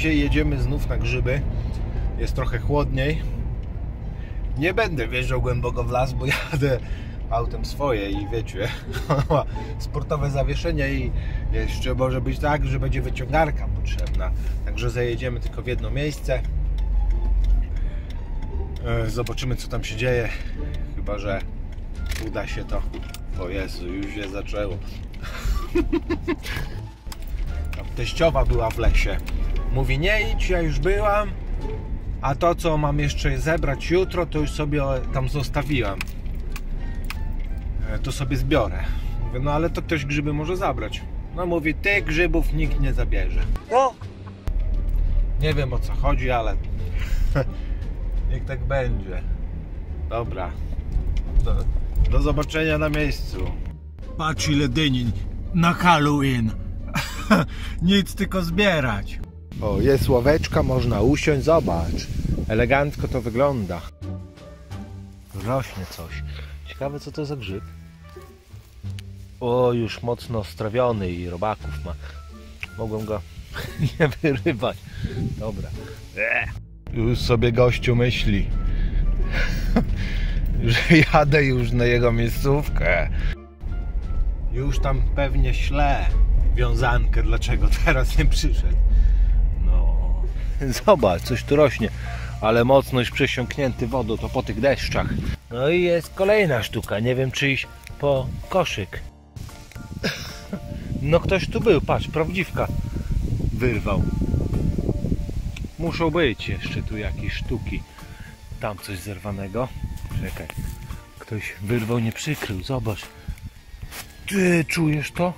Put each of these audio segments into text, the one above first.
Dzisiaj jedziemy znów na grzyby. Jest trochę chłodniej. Nie będę wjeżdżał głęboko w las, bo jadę autem swoje i wiecie, sportowe zawieszenie i jeszcze może być tak, że będzie wyciągarka potrzebna. Także zajedziemy tylko w jedno miejsce. Zobaczymy, co tam się dzieje. Chyba że uda się to. O Jezu, już się zaczęło. Teściowa była w lesie. Mówi, nie idź, ja już byłam. A to, co mam jeszcze zebrać jutro, to już sobie tam zostawiłam. To sobie zbiorę. Mówię, no ale to ktoś grzyby może zabrać. No mówi, ty grzybów nikt nie zabierze. No. Nie wiem, o co chodzi, ale niech tak będzie. Dobra. Do zobaczenia na miejscu. Patrz, ile dyni na Halloween. Nic, tylko zbierać. O, jest ławeczka, można usiąść, zobacz. Elegancko to wygląda. Rośnie coś. Ciekawe, co to za grzyb. O, już mocno strawiony i robaków ma. Mogłem go nie wyrywać. Dobra. Już sobie gościu myśli, że jadę już na jego miejscówkę. Już tam pewnie ślę wiązankę, dlaczego teraz nie przyszedł. No, zobacz, coś tu rośnie, ale mocno już przesiąknięty wodą, to po tych deszczach. No i jest kolejna sztuka, nie wiem, czy iść po koszyk. No ktoś tu był, patrz, prawdziwka wyrwał. Muszą być jeszcze tu jakieś sztuki. Tam coś zerwanego. Czekaj, ktoś wyrwał, nie przykrył, zobacz. Ty czujesz to?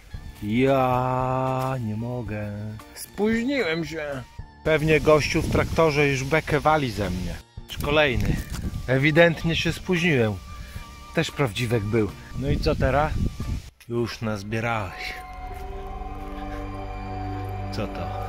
Ja nie mogę. Spóźniłem się. Pewnie gościu w traktorze już bekę wali ze mnie. Kolejny. Ewidentnie się spóźniłem. Też prawdziwek był. No i co teraz? Już nazbierałeś. Co to?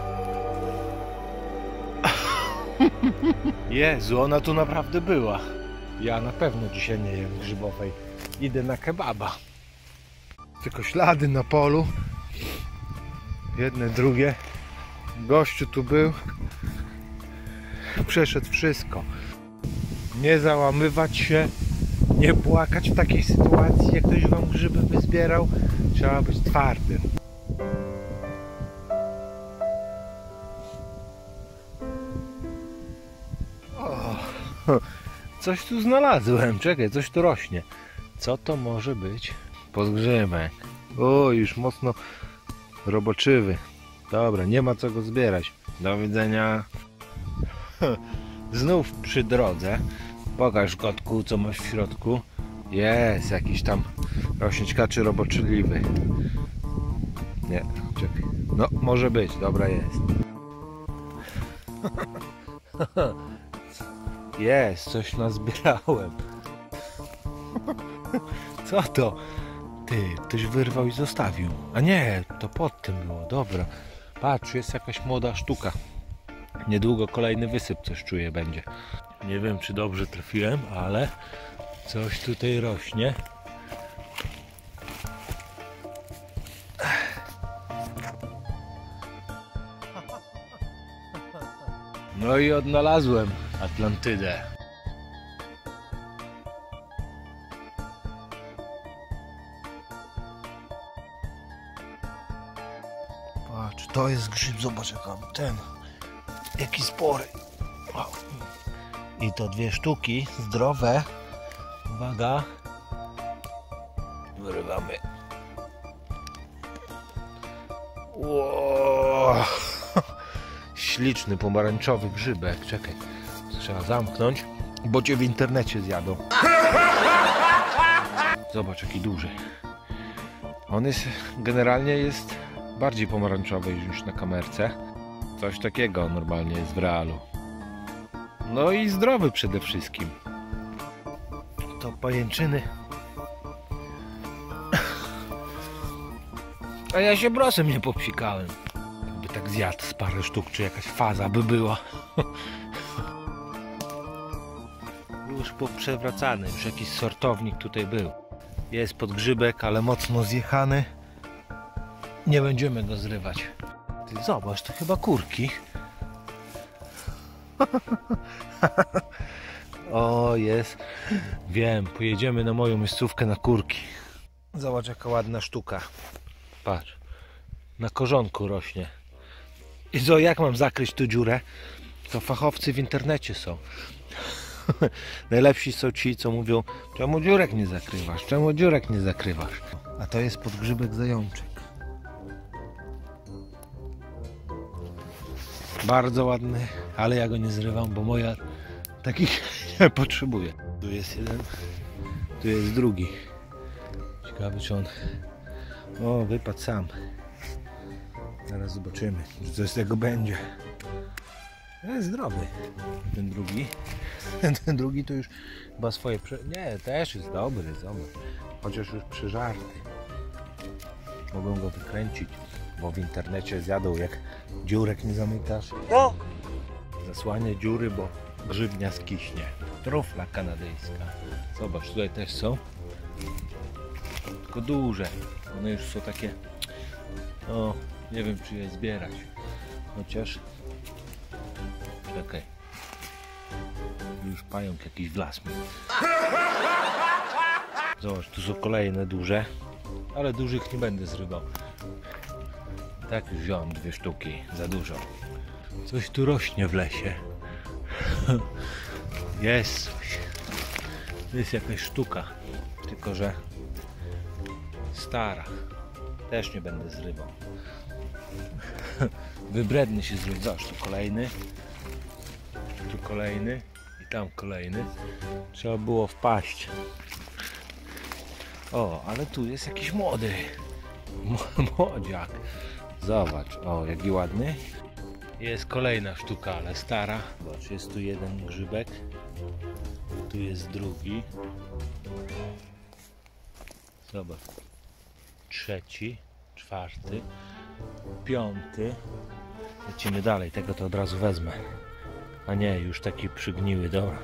Jezu, ona tu naprawdę była. Ja na pewno dzisiaj nie jem grzybowej. Idę na kebaba. Tylko ślady na polu. Jedne, drugie. Gościu tu był. Przeszedł wszystko. Nie załamywać się. Nie płakać w takiej sytuacji, jak ktoś wam grzyby wyzbierał. Trzeba być twardym. O, coś tu znalazłem. Czekaj, coś tu rośnie. Co to może być? Podgrzybek. O, już mocno roboczywy. Dobra, nie ma co go zbierać. Do widzenia. Znów przy drodze. Pokaż, kotku, co masz w środku. Jest jakiś tam rośniczka czy roboczyliwy. Nie, czekaj. No, może być, dobra, jest. Jest, coś nazbierałem. Co to? Ty, ktoś wyrwał i zostawił. A nie, to pod tym było, dobra. Patrz, jest jakaś młoda sztuka. Niedługo kolejny wysyp, coś czuję, będzie. Nie wiem, czy dobrze trafiłem, ale coś tutaj rośnie. No i odnalazłem Atlantydę. Patrz, to jest grzyb, zobacz jaki spory. Wow. I to 2 sztuki, zdrowe. Uwaga. Wyrywamy. Wow. Śliczny, pomarańczowy grzybek. Czekaj, trzeba zamknąć, bo cię w internecie zjadą. Zobacz, jaki duży. On jest, generalnie jest bardziej pomarańczowy niż na kamerce. Coś takiego normalnie jest w realu. No i zdrowy przede wszystkim. To pajęczyny. A ja się brosem nie popsikałem. By tak zjadł z parę sztuk, czy jakaś faza by była. Już poprzewracany, już jakiś sortownik tutaj był. Jest podgrzybek, ale mocno zjechany. Nie będziemy go zrywać. Ty zobacz, to chyba kurki. O, jest. Wiem, pojedziemy na moją miejscówkę na kurki. Zobacz, jaka ładna sztuka. Patrz. Na korzonku rośnie. I co, jak mam zakryć tu dziurę? To fachowcy w internecie są. Najlepsi są ci, co mówią, czemu dziurek nie zakrywasz? Czemu dziurek nie zakrywasz? A to jest podgrzybek zajączek. Bardzo ładny, ale ja go nie zrywam, bo moja takich nie potrzebuje. Tu jest jeden, tu jest drugi. Ciekawy, czy on... O, wypadł sam. Zaraz zobaczymy, czy coś z tego będzie. Jest zdrowy. Ten drugi. Ten drugi to już chyba swoje... Nie, też jest dobry, chociaż już przeżarty. Mogą go wykręcić, bo w internecie zjadą, jak dziurek nie zamykasz. No! Zasłania dziury, bo grzybnia skiśnie. Trufla kanadyjska. Zobacz, tutaj też są. Tylko duże. One już są takie... O, nie wiem, czy je zbierać. Chociaż... Czekaj. Już pająk jakiś wlazł mi. Zobacz, tu są kolejne duże. Ale dużych nie będę zrywał. Tak już wziąłem 2 sztuki. Za dużo. Coś tu rośnie w lesie. Jest coś. To jest jakaś sztuka. Tylko że stara. Też nie będę zrywał. Wybredny się zrobił. Zobacz, tu kolejny. Tu kolejny. I tam kolejny. Trzeba było wpaść. O, ale tu jest jakiś młody. Młodziak. Zobacz. O, jaki ładny. Jest kolejna sztuka, ale stara. Zobacz, jest tu jeden grzybek. Tu jest drugi. Zobacz. 3, 4, 5. Lecimy dalej. Tego to od razu wezmę. A nie, już taki przygniły, dobra.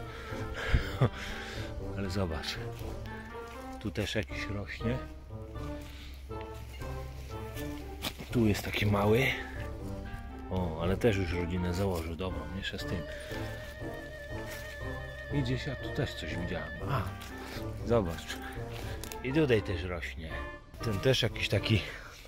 Ale zobacz. Tu też jakiś rośnie. Tu jest taki mały. O, ale też już rodzinę założył. Dobra, mniejsza z tym. I gdzieś ja tu też coś widziałem. A, zobacz. I tutaj też rośnie. Ten też jakiś taki...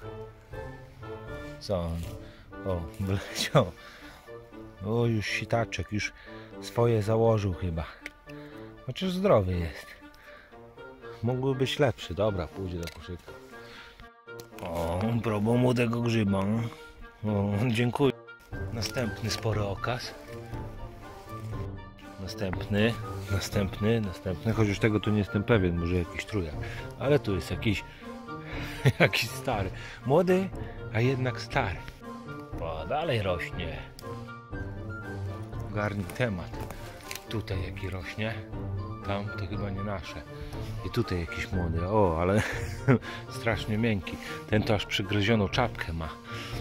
Co on? O, wleciał. O, już sitaczek, już swoje założył chyba. Chociaż zdrowy jest. Mógłby być lepszy. Dobra, pójdzie do koszyka. O, próbą młodego grzyba. O, dziękuję. Następny spory okaz. Następny. Chociaż tego tu nie jestem pewien, może jakiś trójak. Ale tu jest jakiś stary. Młody, a jednak stary. O, dalej rośnie. Garni temat. Tutaj jaki rośnie. Tam to chyba nie nasze. I tutaj jakiś młody. O, ale strasznie miękki. Ten to aż przygryzioną czapkę ma.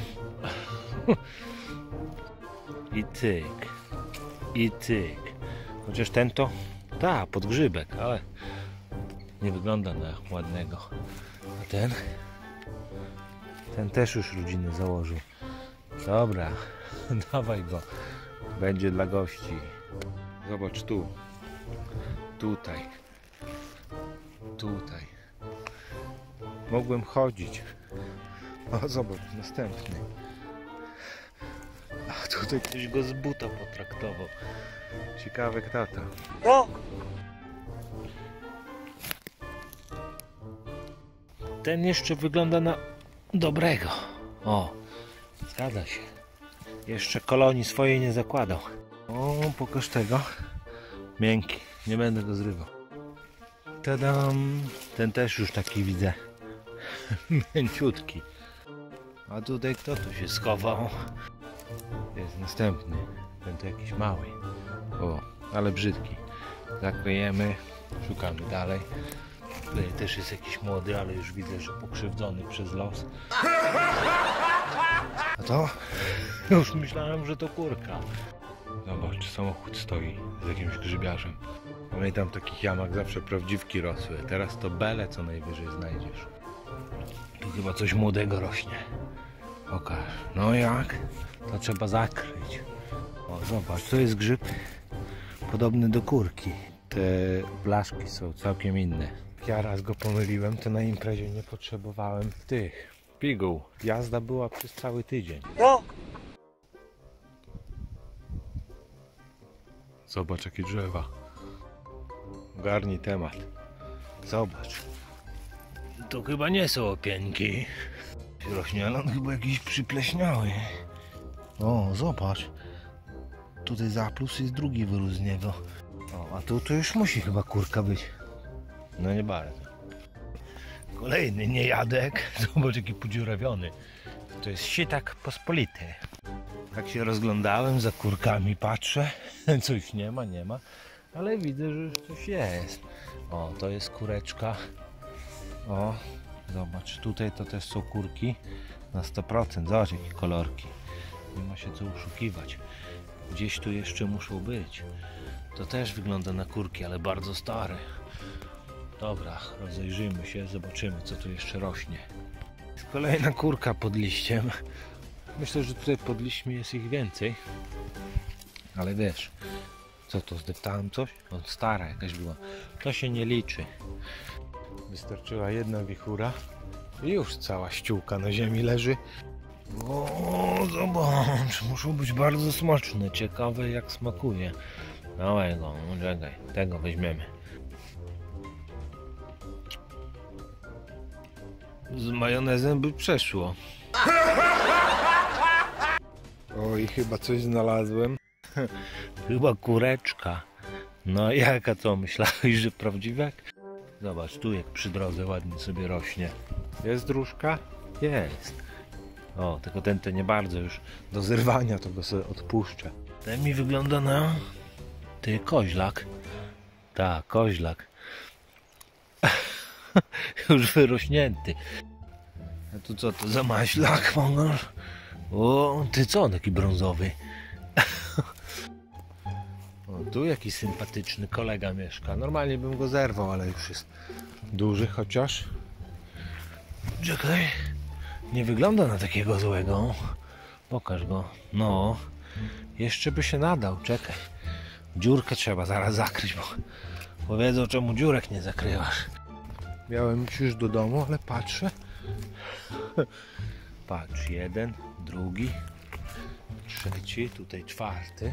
I tyk. I tyk. Chociaż ten to... Ta, podgrzybek, ale nie wygląda na ładnego. A ten? Ten też już rodzinę założył. Dobra, dawaj go. Będzie dla gości. Zobacz tu. Tutaj. Tutaj. Mogłem chodzić. O, zobacz, następny. A tutaj ktoś go z buta potraktował. Ciekawe kto to. No! Ten jeszcze wygląda na dobrego. O, zgadza się. Jeszcze kolonii swojej nie zakładał. O, pokaż tego. Miękki, nie będę go zrywał. Tadam! Ten też już taki widzę. Mięciutki. A tutaj kto tu się schował? Jest następny. Ten to jakiś mały. O, ale brzydki. Zakryjemy. Szukamy dalej. Tutaj też jest jakiś młody, ale już widzę, że pokrzywdzony przez los. A to? Już myślałem, że to kurka. Zobacz, samochód stoi z jakimś grzybiarzem. Pamiętam, w takich jamach zawsze prawdziwki rosły. Teraz to bele co najwyżej znajdziesz. Tu chyba coś młodego rośnie. Pokaż. No jak? To trzeba zakryć. O, zobacz, to jest grzyb podobny do kurki. Te blaszki są całkiem inne. Ja raz go pomyliłem, to na imprezie nie potrzebowałem tych piguł. Jazda była przez cały tydzień. No! Zobacz, jakie drzewa. Ogarnij temat. Zobacz. To chyba nie są opieńki. Rośnie, ale on chyba jakiś przypleśniały. O, zobacz. Tutaj zaplus jest drugi wyrósł z niego. O, a tu to już musi chyba kurka być. No nie bardzo. Kolejny niejadek. Zobacz, jaki podziurawiony. To jest sitak pospolity. Tak się rozglądałem za kurkami, patrzę. Coś nie ma. Ale widzę, że coś jest. O, to jest kureczka. O, zobacz, tutaj to też są kurki na 100%. Zobacz, jakie kolorki. Nie ma się co oszukiwać. Gdzieś tu jeszcze muszą być. To też wygląda na kurki, ale bardzo stare. Dobra, rozejrzyjmy się, zobaczymy, co tu jeszcze rośnie. Jest kolejna kurka pod liściem. Myślę, że tutaj pod liśćmi jest ich więcej. Ale wiesz, co to, zdeptałem coś? O, stara jakaś była. To się nie liczy. Wystarczyła jedna wichura i już cała ściółka na ziemi leży. O, zobacz, muszą być bardzo smaczne. Ciekawe, jak smakuje. Małego, czekaj, tego weźmiemy. Z majonezem by przeszło. Oj, chyba coś znalazłem. Chyba kureczka. No jaka to? Myślałeś, że prawdziwek? Zobacz, tu jak przy drodze ładnie sobie rośnie. Jest dróżka? Jest. O, tylko ten to nie bardzo już do zerwania, to go sobie odpuszczę. Ten mi wygląda na... Ty, koźlak. Tak, koźlak. Już wyrośnięty. A tu co to za maślak, pomoż? O, ty co, taki brązowy? O, tu jakiś sympatyczny kolega mieszka. Normalnie bym go zerwał, ale już jest duży chociaż. Czekaj. Nie wygląda na takiego złego. Pokaż go. No. Jeszcze by się nadał. Czekaj. Dziurkę trzeba zaraz zakryć, bo powiedzą, czemu dziurek nie zakrywasz. Miałem iść już do domu, ale patrzę. Patrz, jeden, drugi, trzeci, tutaj czwarty.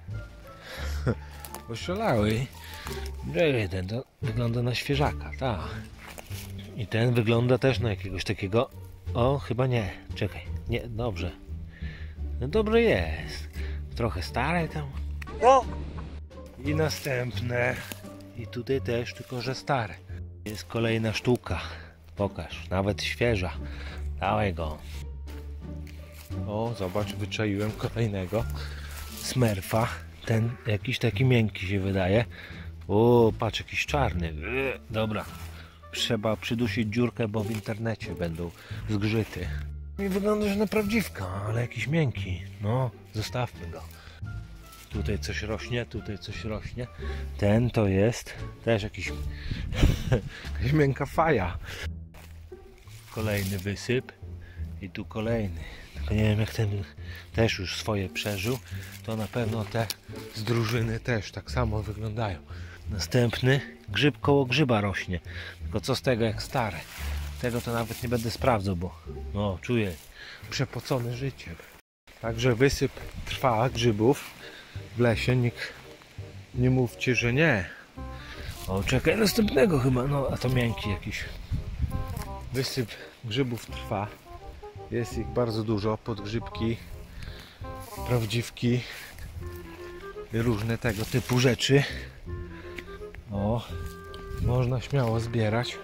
Oszalały. Jeden to wygląda na świeżaka, tak. I ten wygląda też na jakiegoś takiego... O, chyba nie. Czekaj. Nie, dobrze. No dobrze jest. Trochę stare tam. No. I następne. I tutaj też, tylko że stare. Jest kolejna sztuka. Pokaż. Nawet świeża. Dawaj go. O, zobacz, wyczaiłem kolejnego smerfa. Ten jakiś taki miękki się wydaje. O, patrz, jakiś czarny. Dobra. Trzeba przydusić dziurkę, bo w internecie będą zgrzyty. I wygląda, że na prawdziwka, ale jakiś miękki. No, zostawmy go. Tutaj coś rośnie, tutaj coś rośnie. Ten to jest też jakiś jakaś miękka faja. Kolejny wysyp. I tu kolejny. Tylko nie wiem, jak ten też już swoje przeżył. To na pewno te z drużyny też tak samo wyglądają. Następny grzyb koło grzyba rośnie. Tylko co z tego, jak stare? Tego to nawet nie będę sprawdzał, bo no, czuję przepocone życie. Także wysyp trwa grzybów w lesie. Nikt nie mówcie, że nie. O, czekaj, następnego chyba. No, a to miękki jakiś. Wysyp grzybów trwa. Jest ich bardzo dużo. Podgrzybki, prawdziwki i różne tego typu rzeczy. O, można śmiało zbierać.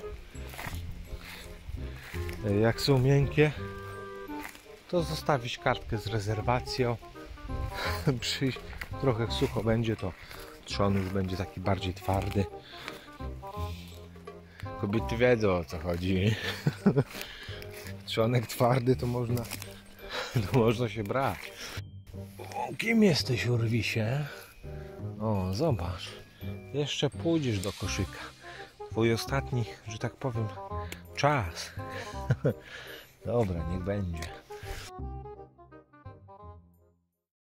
Jak są miękkie, to zostawić kartkę z rezerwacją. Przyjść, trochę sucho będzie, to trzon już będzie taki bardziej twardy. Kobiety wiedzą, o co chodzi. Trzonek twardy to można się brać. O, kim jesteś, urwisie? O, zobacz. Jeszcze pójdziesz do koszyka. Twój ostatni, że tak powiem, czas. Dobra, niech będzie.